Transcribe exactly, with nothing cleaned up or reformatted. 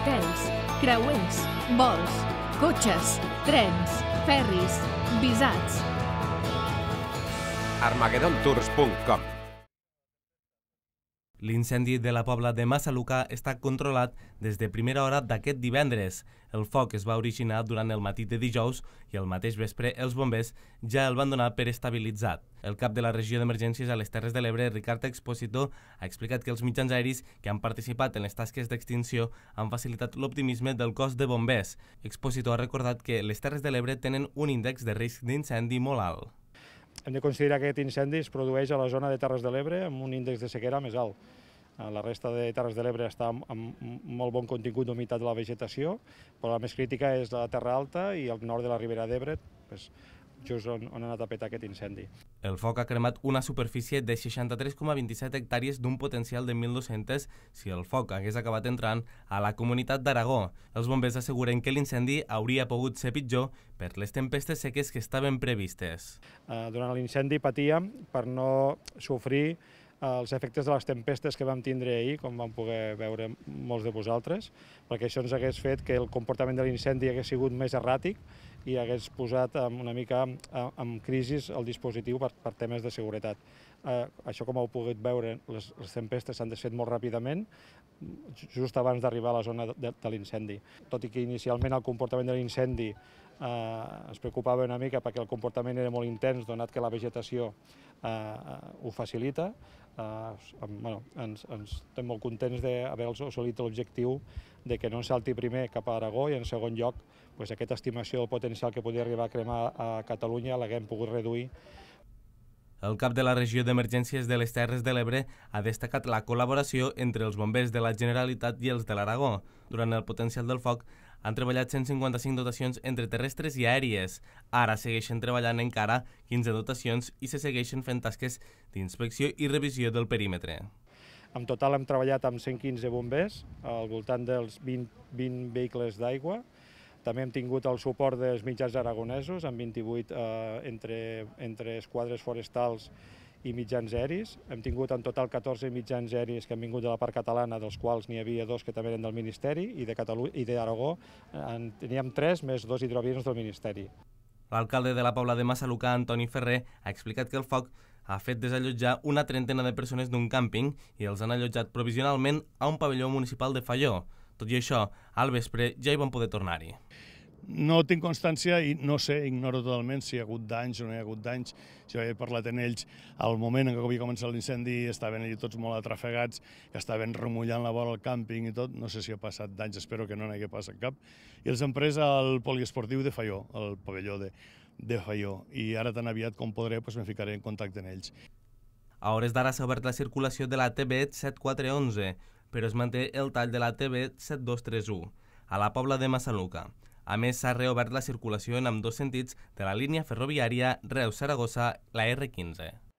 hotels, creuers, vols, cotxes, trens, ferris, visats. armagedon tours punt com. L'incendi de la Pobla de Massaluca està controlat des de primera hora d'aquest divendres. El foc es va originar durant el matí de dijous i al mateix vespre els bombers ja el van donar per estabilitzat. El cap de la regió d'emergències a les Terres de l'Ebre, Ricard Exposito, ha explicat que els mitjans aeris que han participat en les tasques d'extinció han facilitat l'optimisme del cos de bombers. Exposito ha recordat que les Terres de l'Ebre tenen un índex de risc d'incendi molt alt. Hem de considerar que aquest incendi es produeix a la zona de Terres de l'Ebre amb un índex de sequera més alt. La resta de Terres de l'Ebre està amb molt bon contingut d'humitat de la vegetació, però la més crítica és la Terra Alta i el nord de la Ribera d'Ebre, just on ha anat a petar aquest incendi. El foc ha cremat una superfície de seixanta-tres coma vint-i-set hectàrees d'un potencial de mil dos-cents si el foc hagués acabat entrant a la comunitat d'Aragó. Els bombers asseguren que l'incendi hauria pogut ser pitjor per les tempestes seques que estaven previstes. Durant l'incendi patíem per no sofrir els efectes de les tempestes que vam tindre ahir, com vam poder veure molts de vosaltres, perquè això ens hagués fet que el comportament de l'incendi hagués sigut més erràtic i hagués posat una mica en crisi el dispositiu per, per temes de seguretat. Eh, això, com heu pogut veure, les, les tempestes s'han desfet molt ràpidament, just abans d'arribar a la zona de, de l'incendi. Tot i que inicialment el comportament de l'incendi eh, ens preocupava una mica perquè el comportament era molt intens, donat que la vegetació eh, ho facilita, eh, bueno, ens, ens estem molt contents d'haver assolit l'objectiu de que no ens salti primer cap a Aragó i en segon lloc pues, aquesta estimació del potencial que podia arribar a cremar a Catalunya l'haguem pogut reduir. El cap de la regió d'emergències de les Terres de l'Ebre ha destacat la col·laboració entre els bombers de la Generalitat i els de l'Aragó. Durant el potencial del foc han treballat cent cinquanta-cinc dotacions entre terrestres i aèries. Ara segueixen treballant encara quinze dotacions i se segueixen fent tasques d'inspecció i revisió del perímetre. En total hem treballat amb cent quinze bombers, al voltant dels vint, vint vehicles d'aigua. També hem tingut el suport dels mitjans aragonesos, amb vint-i-vuit eh, entre, entre esquadres forestals i mitjans aeris. Hem tingut en total catorze mitjans aeris que han vingut de la part catalana, dels quals n'hi havia dos que també eren del Ministeri, i de Catalunya i d'Aragó en teníem tres més dos hidroavions del Ministeri. L'alcalde de la Pobla de Massaluca, Antoni Ferrer, ha explicat que el foc ha fet desallotjar una trentena de persones d'un càmping i els han allotjat provisionalment a un pavelló municipal de Faió. Tot i això, al vespre ja hi van poder tornar-hi. No tinc constància i no sé, ignoro totalment si hi ha hagut danys o no hi ha hagut danys. Si havia parlat amb ells al moment en què havia començat l'incendi, estaven allà tots molt atrafegats, que estaven remullant la vora al càmping i tot. No sé si ha passat danys, espero que no n'hagi passat cap. I els han pres al poliesportiu de Faió, al pavelló de, de Faió. I ara tan aviat com podré pues, me ficaré en contacte amb ells. A hores d'ara s'ha obert la circulació de la T B set quatre onze, però es manté el tall de la T B set dos tres u, a la Pobla de Massaluca. A més, s'ha reobert la circulació en ambdós sentits de la línia ferroviària Reus-Saragossa, la R quinze.